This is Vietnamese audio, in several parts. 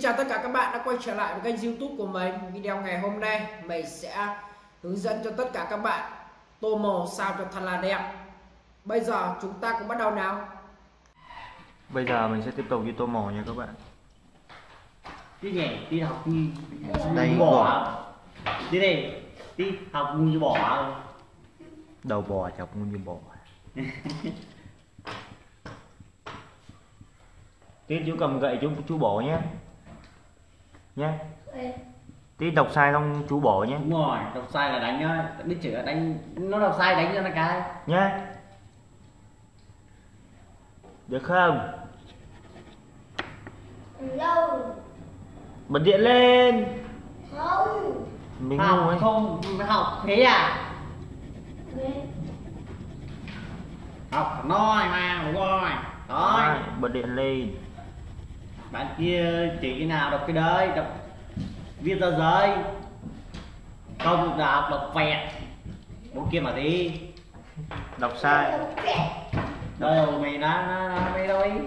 chào tất cả các bạn đã quay trở lại với kênh YouTube của mình. Video ngày hôm nay mình sẽ hướng dẫn cho tất cả các bạn tô màu sao cho thật là đẹp. Bây giờ chúng ta cùng bắt đầu nào. Bây giờ mình sẽ tiếp tục đi tô màu nha các bạn. Tí nhỉ, tí học như Đây bỏ. Tí đây, tí học như bỏ. Đầu bò chọc như bò. Tí chú cầm gậy chú bổ nhé. Nhé. Tí đọc sai xong chú bổ nhé. Đúng rồi, đọc sai là đánh nhá. Biết chữ là đánh, nó đọc sai đánh cho nó cái. Nhé. Được không? Đâu? Bật điện lên. Không. Mình ngu Học ấy. không, học thế à? Học nói mà, đúng rồi. Rồi. Bật điện lên. Bạn kia chỉ cái nào đọc cái đấy, đọc viết ra giấy. Không đọc vẹt. Bố kia mà đi. Đọc sai. Đâu mày nó mày đâu ý.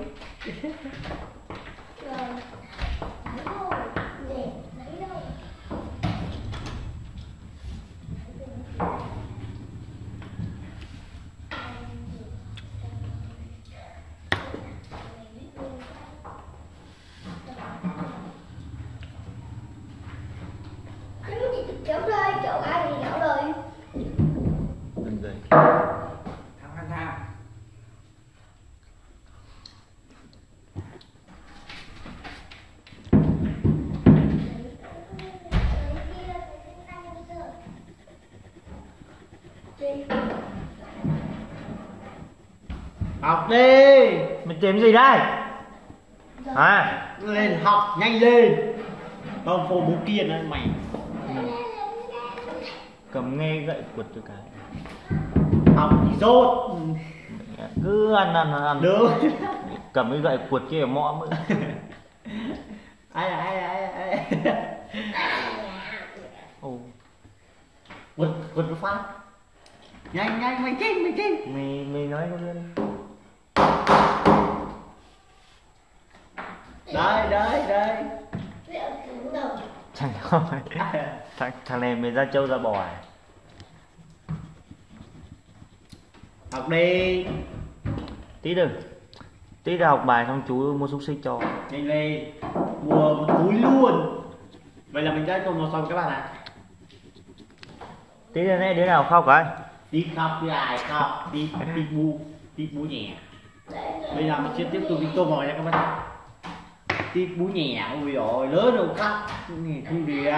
Kéo đây, chỗ ai thì kéo đây. Đừng gậy. Thằng thằng Học đi. Mày tìm gì đây? Hả? Lên học nhanh lên. Không phô bố kia nữa mày. Cầm nghe gậy quật cho cái. Học thì dốt. Cứ ăn. Được. Cầm cái gậy quật kia mõm nữa. Ai. Ồ. Quật cái phát. Nhanh mày chim. Mày nói con đi. Đây. Chẳng nói. Thằng này mày ra trâu ra bò à? Học đi. Tí ra học bài xong chú mua xúc xích cho. Nhanh lên. Mua một túi luôn. Vậy là mình đã cùng một xong các bạn ạ. Tí ra đây đứa nào khóc cái? Đi khóc đi ai khóc. Đi bú nhẹ. Bây giờ mình sẽ tiếp tục đi tô màu nha các bạn. Đi bú nhẹ. Ôi dồi lớn đâu khóc. Không được.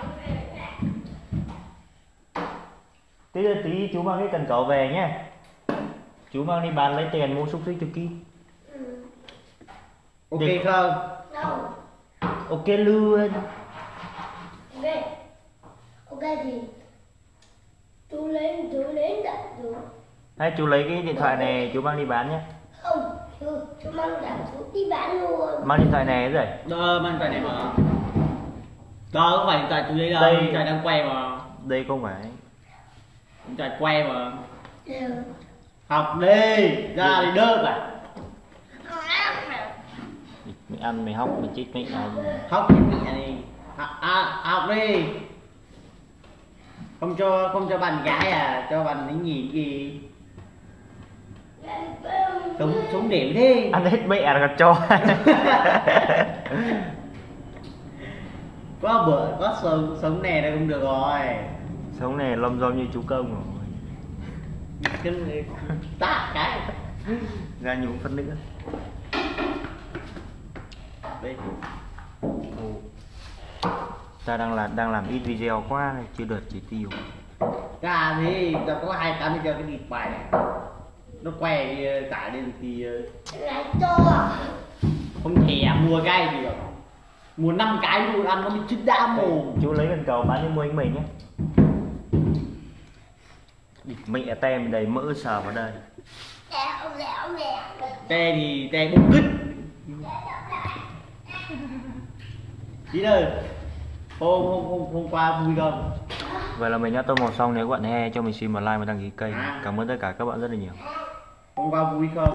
Tí chú mang cái cần cẩu về nhé. Chú mang đi bán lấy tiền mua xúc xích cho Kim. Ok Được. không? Ok luôn. Ok thì chú lên đặt chú. Hay chú lấy cái điện thoại này chú mang đi bán nhé. Không, chú mang đặt chú đi bán luôn. Mang điện thoại này rồi. Mang cái này mà. Đó không phải điện thoại chú đấy đâu. Đây. Điện thoại đang quay mà. Đây không phải. Điện thoại quay mà. Đều. Học đi. Ra thì đớp à. Mày ăn mày hóc mày chết mẹ này. Học đi mẹ đi. Học đi. Không cho bạn gái à, cho bạn ấy nhìn gì. Sống điểm đi. Ăn hết mẹ là còn cho. Có bữa có sống này là cũng được rồi. Sống này lom rom như chú Công rồi. Tát cái. Ra nhiều phân nữa. Đây. Ta đang làm ít video quá này, chưa được chỉ tiêu. Cả thì ta có 280 giờ cái địt bài này. Nó quay cả lên thì Lại cho à? không thèm mua cái gì được. Mua 5 cái luôn ăn nó bị chết đã mồm. Chú lấy cần cầu bán cho mua anh mình nhé. Mẹ tem đầy mỡ sờ vào đây. Tê thì tê bụng cứt. Đi đâu? Hôm qua vui không? Vậy là mình đã tô màu xong. Nếu các bạn hay cho mình xin một like và đăng ký kênh. Cảm ơn tất cả các bạn rất là nhiều. Hôm qua vui không?